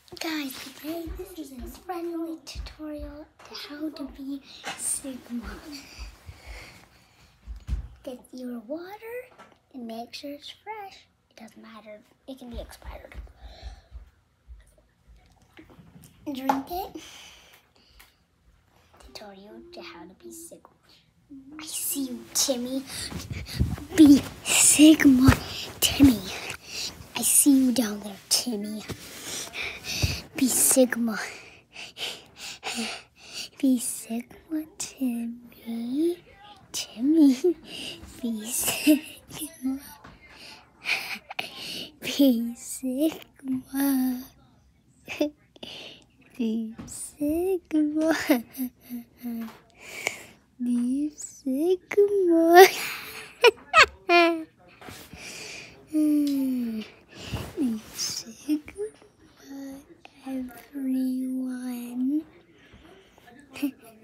Guys, today this is a friendly tutorial to how to be Sigma. Get your water and make sure it's fresh. It doesn't matter, it can be expired. Drink it. Tutorial to how to be Sigma. I see you, Timmy. Be Sigma, Timmy. I see you down there, Timmy. Be Sigma. Be Sigma, Timmy. Timmy. Be Sigma. Be Sigma. Be Sigma. Be Sigma. Be Sigma, everyone.